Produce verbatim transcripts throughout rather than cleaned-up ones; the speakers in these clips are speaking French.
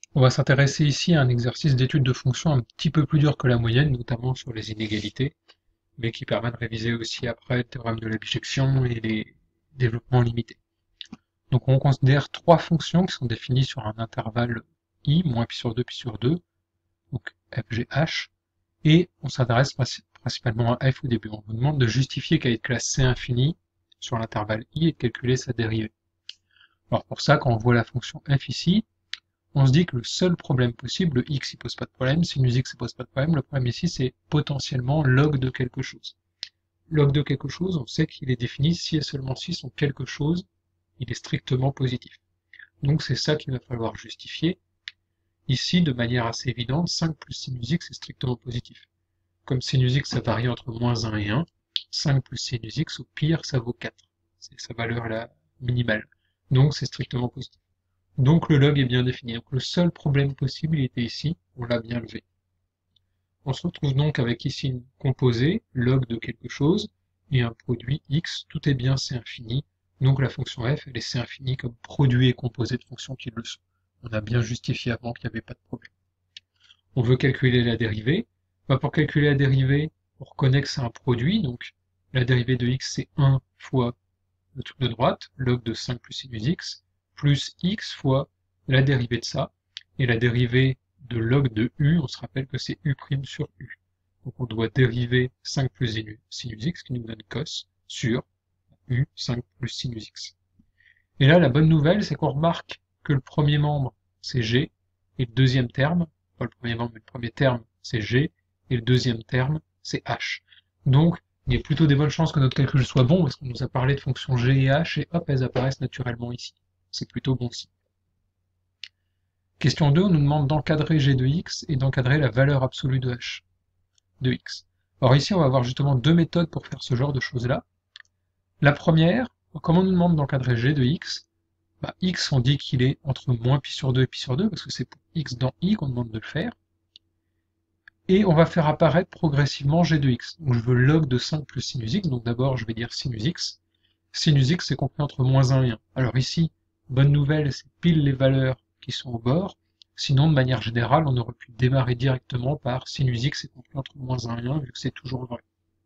On va s'intéresser ici à un exercice d'étude de fonctions un petit peu plus dur que la moyenne, notamment sur les inégalités, mais qui permet de réviser aussi après le théorème de la bijection et les développements limités. Donc on considère trois fonctions qui sont définies sur un intervalle i, moins pi sur deux, pi sur deux, donc f, g, h, et on s'adresse principalement à f au début. On vous demande de justifier qu'elle est de classe c infinie sur l'intervalle i et de calculer sa dérivée. Alors pour ça, quand on voit la fonction f ici, on se dit que le seul problème possible, le x il pose pas de problème, sinus x il pose pas de problème, le problème ici c'est potentiellement log de quelque chose. Log de quelque chose, on sait qu'il est défini si et seulement si son quelque chose, il est strictement positif. Donc c'est ça qu'il va falloir justifier. Ici, de manière assez évidente, cinq plus sinus x est strictement positif. Comme sinus x ça varie entre moins un et un, cinq plus sinus x au pire ça vaut quatre. C'est sa valeur la minimale. Donc c'est strictement positif. Donc le log est bien défini. Donc le seul problème possible, il était ici, on l'a bien levé. On se retrouve donc avec ici une composée, log de quelque chose, et un produit x, tout est bien C infini, donc la fonction f, elle est C infini comme produit et composé de fonctions qui le sont. On a bien justifié avant qu'il n'y avait pas de problème. On veut calculer la dérivée. Bah, pour calculer la dérivée, on reconnaît que c'est un produit, donc la dérivée de x c'est un fois le truc de droite, log de cinq plus sinus x, plus x fois la dérivée de ça, et la dérivée de log de u, on se rappelle que c'est u' sur u. Donc on doit dériver cinq plus sinus x, qui nous donne cos, sur u, cinq plus sinus x. Et là, la bonne nouvelle, c'est qu'on remarque que le premier membre, c'est g, et le deuxième terme, pas le premier membre, mais le premier terme, c'est g, et le deuxième terme, c'est h. Donc, il y a plutôt des bonnes chances que notre calcul soit bon, parce qu'on nous a parlé de fonctions g et h, et hop, elles apparaissent naturellement ici. C'est plutôt bon signe. Question deux, on nous demande d'encadrer g de x et d'encadrer la valeur absolue de h de x. Alors ici, on va avoir justement deux méthodes pour faire ce genre de choses-là. La première, comme on nous demande d'encadrer g de x, bah, x, on dit qu'il est entre moins pi sur deux et pi sur deux, parce que c'est pour x dans i qu'on demande de le faire. Et on va faire apparaître progressivement g de x. Donc je veux log de cinq plus sinus x, donc d'abord je vais dire sinus x. Sinus x c'est compris entre moins un et un. Alors ici, bonne nouvelle, c'est pile les valeurs qui sont au bord. Sinon, de manière générale, on aurait pu démarrer directement par sinus x est compris entre moins un et un, vu que c'est toujours vrai.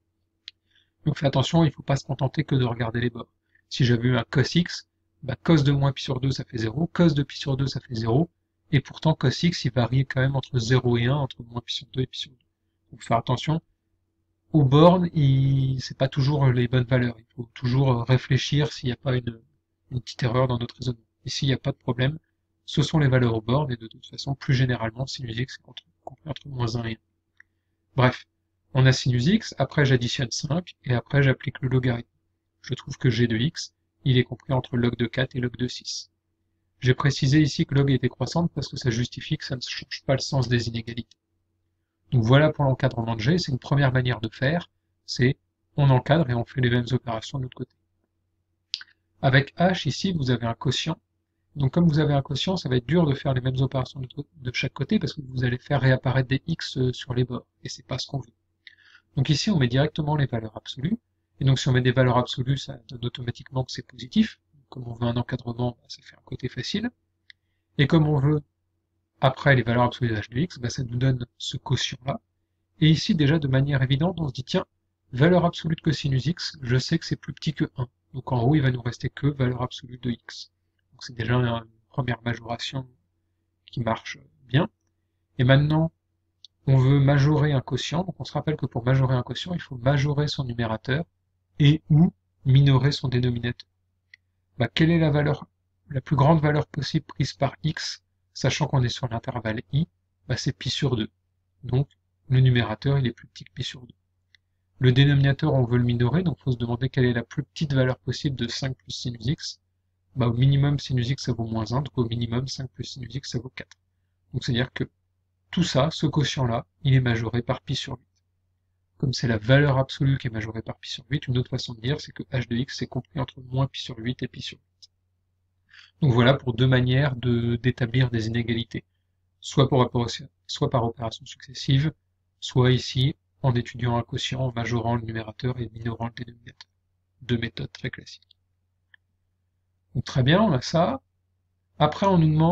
Donc fais attention, il ne faut pas se contenter que de regarder les bords. Si j'avais eu un cos x, bah cos de moins pi sur deux ça fait zéro, cos de pi sur deux ça fait zéro, et pourtant cos x il varie quand même entre zéro et un, entre moins pi sur deux et pi sur deux. Donc faire attention, aux bornes, il... c'est pas toujours les bonnes valeurs, il faut toujours réfléchir s'il n'y a pas une, une petite erreur dans notre raisonnement. Ici il n'y a pas de problème, ce sont les valeurs aux bornes, et de toute façon, plus généralement, sinus x est compris entre moins un et un. Bref, on a sinus x, après j'additionne cinq, et après j'applique le logarithme. Je trouve que g de x, il est compris entre log de quatre et log de six. J'ai précisé ici que log est décroissante parce que ça justifie que ça ne change pas le sens des inégalités. Donc voilà pour l'encadrement de g, c'est une première manière de faire, c'est on encadre et on fait les mêmes opérations de l'autre côté. Avec h, ici, vous avez un quotient. Donc comme vous avez un quotient, ça va être dur de faire les mêmes opérations de chaque côté parce que vous allez faire réapparaître des x sur les bords, et c'est pas ce qu'on veut. Donc ici, on met directement les valeurs absolues. Et donc si on met des valeurs absolues, ça donne automatiquement que c'est positif. Comme on veut un encadrement, ça fait un côté facile. Et comme on veut, après les valeurs absolues de h de x, bah, ça nous donne ce quotient-là. Et ici, déjà, de manière évidente, on se dit, tiens, valeur absolue de cosinus x, je sais que c'est plus petit que un. Donc en haut, il va nous rester que valeur absolue de x. Donc c'est déjà une première majoration qui marche bien. Et maintenant, on veut majorer un quotient, donc on se rappelle que pour majorer un quotient, il faut majorer son numérateur et ou minorer son dénominateur. Bah, quelle est la valeur, la plus grande valeur possible prise par x, sachant qu'on est sur l'intervalle i, bah, c'est pi sur deux. Donc le numérateur il est plus petit que pi sur deux. Le dénominateur on veut le minorer, donc il faut se demander quelle est la plus petite valeur possible de cinq plus sinus x. Bah, au minimum sinus x ça vaut moins un, donc au minimum cinq plus sinus x ça vaut quatre. Donc c'est à dire que tout ça, ce quotient-là, il est majoré par pi sur huit. Comme c'est la valeur absolue qui est majorée par pi sur huit, une autre façon de dire, c'est que h de x est compris entre moins pi sur huit et pi sur huit. Donc voilà pour deux manières de, d'établir des inégalités. Soit, pour, soit par opération successive, soit ici, en étudiant un quotient, en majorant le numérateur et minorant le dénominateur. Deux méthodes très classiques. Donc très bien, on a ça. Après, on nous demande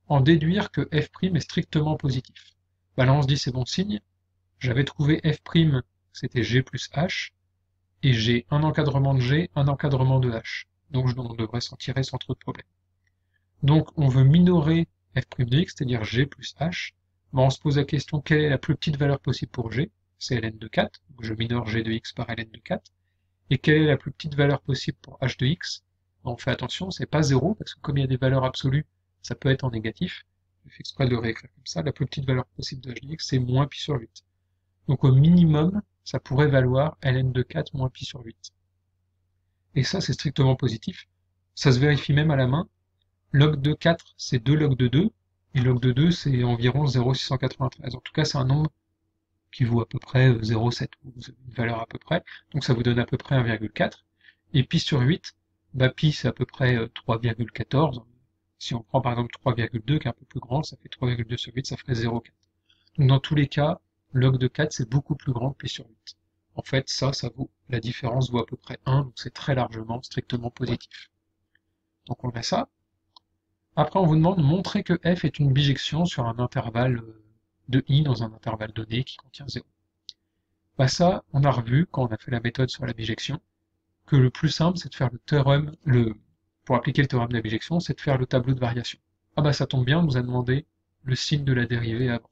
en déduire que f' est strictement positif. Bah là on se dit c'est bon signe, j'avais trouvé f', c'était g plus h, et j'ai un encadrement de g, un encadrement de h. Donc on devrait s'en tirer sans trop de problème. Donc on veut minorer f' de x, c'est-à-dire g plus h. Bah, on se pose la question quelle est la plus petite valeur possible pour g, c'est ln de quatre, donc je minore g de x par ln de quatre. Et quelle est la plus petite valeur possible pour h de x? Bah, on fait attention, c'est pas zéro, parce que comme il y a des valeurs absolues, ça peut être en négatif. Je fais exprès de le réécrire comme ça. La plus petite valeur possible de h de x, c'est moins pi sur huit. Donc au minimum, ça pourrait valoir ln de quatre moins pi sur huit. Et ça, c'est strictement positif. Ça se vérifie même à la main. Log de quatre, c'est deux log de deux, et log de deux, c'est environ zéro virgule six cent quatre-vingt-treize. En tout cas, c'est un nombre qui vaut à peu près zéro virgule sept, une valeur à peu près. Donc ça vous donne à peu près un virgule quatre. Et pi sur huit, bah pi c'est à peu près trois virgule quatorze. Si on prend par exemple trois virgule deux, qui est un peu plus grand, ça fait trois virgule deux sur huit, ça ferait zéro virgule quatre. Donc dans tous les cas, log de quatre, c'est beaucoup plus grand que pi sur huit. En fait, ça, ça vaut, la différence vaut à peu près un, donc c'est très largement, strictement positif. Donc on fait ça. Après, on vous demande de montrer que f est une bijection sur un intervalle de i dans un intervalle donné qui contient zéro. Bah ça, on a revu, quand on a fait la méthode sur la bijection, que le plus simple, c'est de faire le théorème, le, pour appliquer le théorème de la bijection, c'est de faire le tableau de variation. Ah bah ça tombe bien, on nous a demandé le signe de la dérivée avant.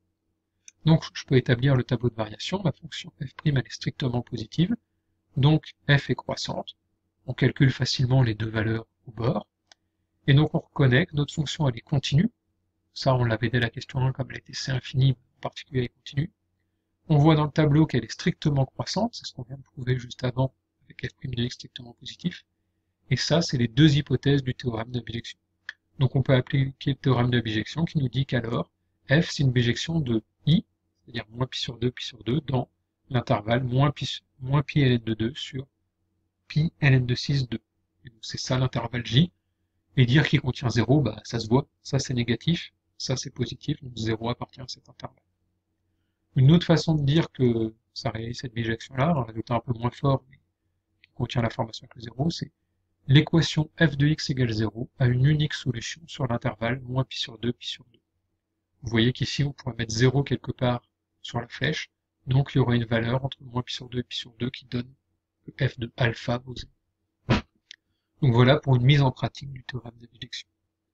Donc je peux établir le tableau de variation, ma fonction f' elle est strictement positive, donc f est croissante, on calcule facilement les deux valeurs au bord, et donc on reconnaît que notre fonction elle est continue, ça on l'avait dès la question un, comme elle était c infini, en particulier elle est continue. On voit dans le tableau qu'elle est strictement croissante, c'est ce qu'on vient de prouver juste avant avec f' de x strictement positif, et ça c'est les deux hypothèses du théorème de bijection. Donc on peut appliquer le théorème de bijection qui nous dit qu'alors f c'est une bijection de i, c'est-à-dire moins pi sur deux, pi sur deux, dans l'intervalle moins pi, moins pi ln de deux sur pi ln de six, deux. Et donc c'est ça l'intervalle j. Et dire qu'il contient zéro, bah ça se voit, ça c'est négatif, ça c'est positif, donc zéro appartient à cet intervalle. Une autre façon de dire que ça réalise cette bijection-là, en résultat un peu moins fort, mais qui contient l'information que zéro, c'est l'équation f de x égale zéro a une unique solution sur l'intervalle moins pi sur deux, pi sur deux. Vous voyez qu'ici, on pourrait mettre zéro quelque part sur la flèche, donc il y aura une valeur entre moins pi sur deux et pi sur deux qui donne que f de alpha vaut zéro. Donc voilà pour une mise en pratique du théorème de bijection.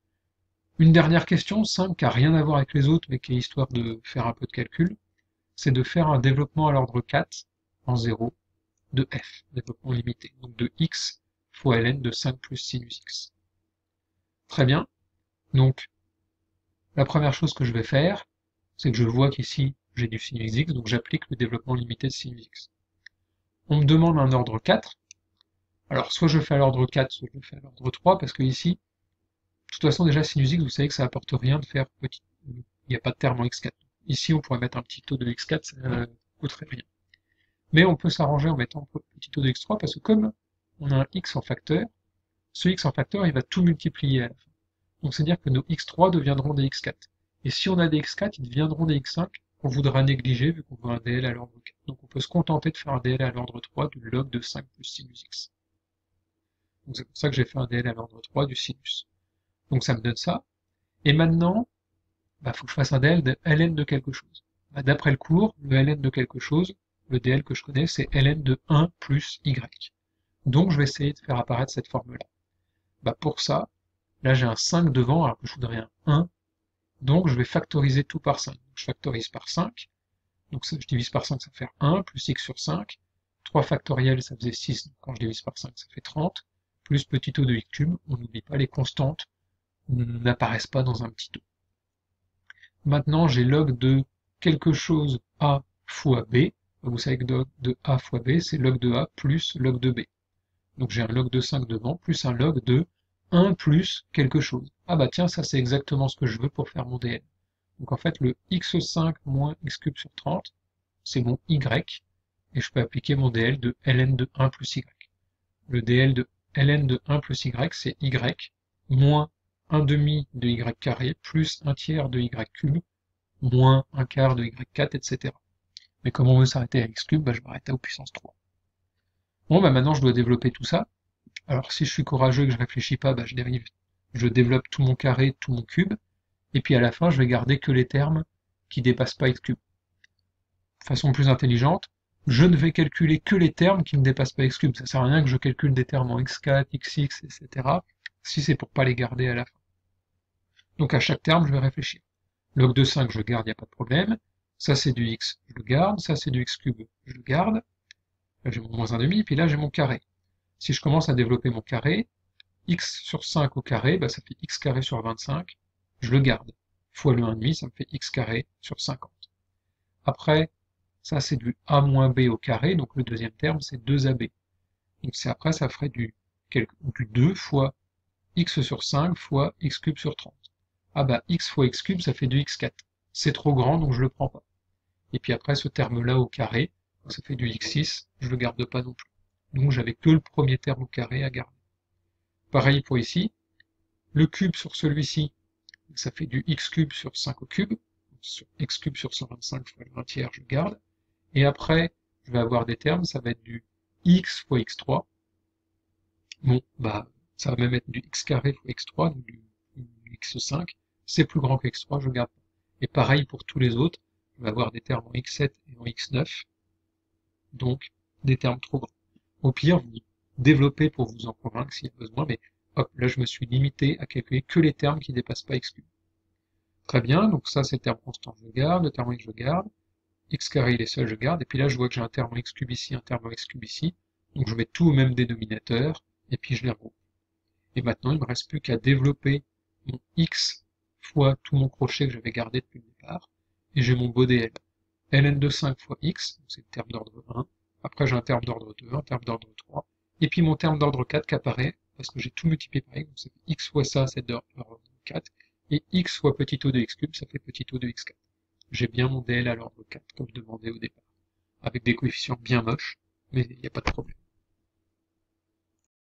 Une dernière question, simple, qui n'a rien à voir avec les autres, mais qui est histoire de faire un peu de calcul, c'est de faire un développement à l'ordre quatre en zéro de f, développement limité, donc de x fois ln de cinq plus sinus x. Très bien, donc la première chose que je vais faire, c'est que je vois qu'ici j'ai du sinus x, donc j'applique le développement limité de sinus x. On me demande un ordre quatre, alors soit je fais à l'ordre quatre, soit je le fais à l'ordre trois, parce que ici, de toute façon déjà sinus x, vous savez que ça apporte rien de faire petit, il n'y a pas de terme en x quatre. Ici on pourrait mettre un petit taux de x quatre, ça ne coûterait rien. Mais on peut s'arranger en mettant un petit taux de x trois, parce que comme on a un x en facteur, ce x en facteur il va tout multiplier à la fin. Donc c'est-à-dire que nos x trois deviendront des x quatre. Et si on a des x quatre, ils deviendront des x cinq, qu'on voudra négliger vu qu'on veut un D L à l'ordre quatre. Donc on peut se contenter de faire un D L à l'ordre trois du log de cinq plus sinus x. Donc c'est pour ça que j'ai fait un D L à l'ordre trois du sinus. Donc ça me donne ça. Et maintenant, bah, faut que je fasse un D L de ln de quelque chose. Bah, d'après le cours, le ln de quelque chose, le D L que je connais, c'est ln de un plus y. Donc je vais essayer de faire apparaître cette forme-là. Bah, pour ça, là j'ai un cinq devant, alors que je voudrais un un. Donc je vais factoriser tout par cinq. Donc, je factorise par cinq. Donc ça, je divise par cinq, ça fait un, plus x sur cinq. trois factoriel, ça faisait six. Donc quand je divise par cinq, ça fait trente. Plus petit o de x cube. On n'oublie pas, les constantes n'apparaissent pas dans un petit o. Maintenant, j'ai log de quelque chose a fois b. Vous savez que log de a fois b, c'est log de a plus log de b. Donc j'ai un log de cinq devant, plus un log de un plus quelque chose. Ah bah tiens, ça c'est exactement ce que je veux pour faire mon D L. Donc en fait, le x cinq moins x cube sur trente, c'est mon y, et je peux appliquer mon D L de ln de un plus y. Le D L de ln de un plus y, c'est y moins un demi de y carré plus un tiers de y cube moins un quart de y quatre, et cetera. Mais comme on veut s'arrêter à x cube, bah je m'arrête à o puissance trois. Bon, bah maintenant je dois développer tout ça. Alors si je suis courageux et que je réfléchis pas, bah je dérive, je développe tout mon carré, tout mon cube. et puis à la fin, je vais garder que les termes qui dépassent pas x cube. De façon plus intelligente, je ne vais calculer que les termes qui ne dépassent pas x cube. Ça sert à rien que je calcule des termes en x quatre, xx, et cetera, si c'est pour pas les garder à la fin. Donc à chaque terme, je vais réfléchir. Log de cinq, je garde, il n'y a pas de problème. Ça, c'est du x, je le garde. Ça, c'est du x cube, je le garde. Là, j'ai mon moins un demi, puis là, j'ai mon carré. Si je commence à développer mon carré, x sur cinq au carré, bah, ça fait x carré sur vingt-cinq, je le garde. Fois le un virgule cinq, ça me fait x carré sur cinquante. Après, ça c'est du a moins b au carré, donc le deuxième terme c'est deux a b. Donc c'est après, ça ferait du, du deux fois x sur cinq fois x cube sur trente. Ah bah x fois x cube, ça fait du x quatre. C'est trop grand, donc je le prends pas. Et puis après, ce terme-là au carré, ça fait du x six, je le garde pas non plus. Donc j'avais que le premier terme au carré à garder. Pareil pour ici, le cube sur celui-ci, ça fait du x cube sur cinq au cube, sur x cube sur cent vingt-cinq fois le un tiers, je garde, et après, je vais avoir des termes, ça va être du x fois x trois, bon, bah, ça va même être du x carré fois x trois, donc du, du x cinq, c'est plus grand que x trois, je garde pas. Et pareil pour tous les autres, je vais avoir des termes en x sept et en x neuf, donc des termes trop grands. Au pire, vous développez pour vous en convaincre s'il y a besoin, mais hop, là je me suis limité à calculer que les termes qui ne dépassent pas x cube. Très bien, donc ça c'est le terme constant, je garde, le terme en x je garde, x carré il est seul, je garde, et puis là je vois que j'ai un terme en x cube ici, un terme en x cube ici, donc je mets tout au même dénominateur, et puis je les regroupe. Et maintenant il ne me reste plus qu'à développer mon x fois tout mon crochet que j'avais gardé depuis le départ, et j'ai mon beau dl. ln de cinq fois x, c'est le terme d'ordre un, après j'ai un terme d'ordre deux, un terme d'ordre trois, et puis mon terme d'ordre quatre qui apparaît, parce que j'ai tout multiplié par x, donc ça fait x fois ça, c'est d'ordre quatre, et x fois petit o de x cube, ça fait petit o de x quatre. J'ai bien mon dl à l'ordre quatre, comme demandé au départ, avec des coefficients bien moches, mais il n'y a pas de problème.